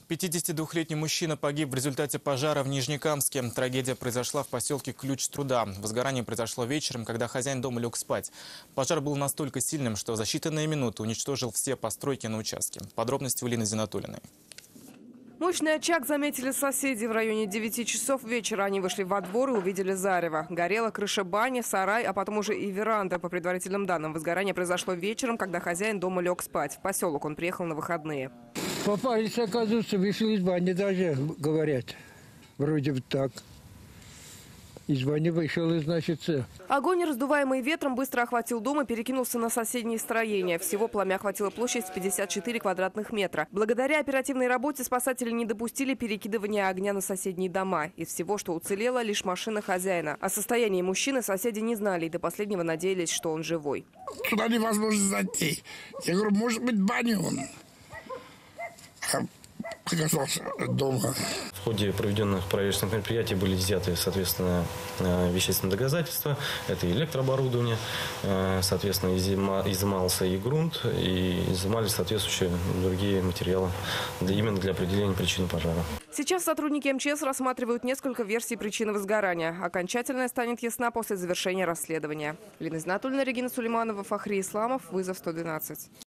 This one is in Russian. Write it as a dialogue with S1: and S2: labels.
S1: 52-летний мужчина погиб в результате пожара в Нижнекамске. Трагедия произошла в поселке Ключ-Труда. Возгорание произошло вечером, когда хозяин дома лег спать. Пожар был настолько сильным, что за считанные минуты уничтожил все постройки на участке. Подробности у Лины Зинатуллиной.
S2: Мощный очаг заметили соседи. В районе 9 часов вечера они вышли во двор и увидели зарево. Горела крыша бани, сарай, а потом уже и веранда. По предварительным данным, возгорание произошло вечером, когда хозяин дома лег спать. В поселок он приехал на выходные.
S3: Попались, оказывается, вышли из бани даже, говорят. Вроде бы так. Из бани вышел, и значит...
S2: Огонь, раздуваемый ветром, быстро охватил дом и перекинулся на соседние строения. Всего пламя охватило площадь в 54 квадратных метра. Благодаря оперативной работе спасатели не допустили перекидывания огня на соседние дома. Из всего, что уцелело, лишь машина хозяина. О состоянии мужчины соседи не знали и до последнего надеялись, что он живой.
S4: Туда невозможно зайти. Я говорю, может быть, баню он. Оказался дома.
S5: В ходе проведенных проверочных мероприятий были изъяты, соответственно, вещественные доказательства. Это электрооборудование, соответственно, изымался и грунт, и изымались соответствующие другие материалы именно для определения причины пожара.
S2: Сейчас сотрудники МЧС рассматривают несколько версий причины возгорания. Окончательная станет ясна после завершения расследования. Лина Зинатуллина, Регина Сулейманова, Фахри Исламов. Вызов 112.